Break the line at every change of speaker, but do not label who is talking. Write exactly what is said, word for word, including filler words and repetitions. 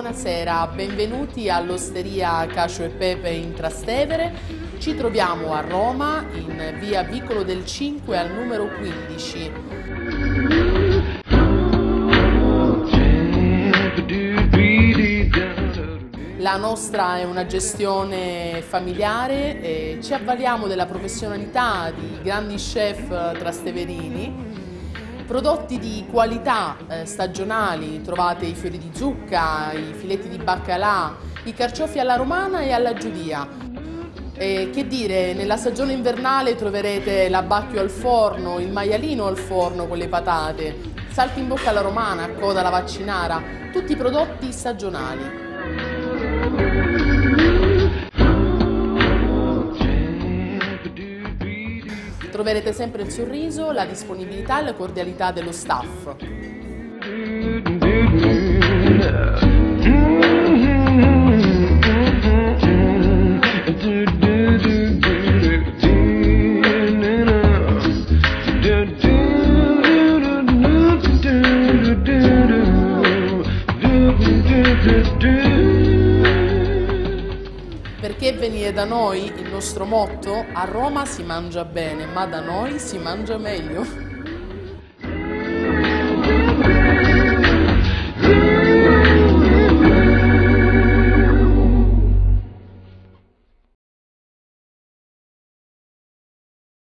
buonasera, benvenuti all'osteria Cacio e Pepe in Trastevere. Ci troviamo a Roma, in via Vicolo del cinque al numero quindici. La nostra è una gestione familiare e ci avvaliamo della professionalità di grandi chef trasteverini. Prodotti di qualità eh, stagionali, trovate i fiori di zucca, i filetti di baccalà, i carciofi alla romana e alla giudia. E che dire, nella stagione invernale troverete l'abbacchio al forno, il maialino al forno con le patate, salti in bocca alla romana, coda alla vaccinara, tutti prodotti stagionali. Troverete sempre il sorriso, la disponibilità e la cordialità dello staff. Perché venire da noi? Il nostro motto: a Roma si mangia bene, ma da noi si mangia meglio.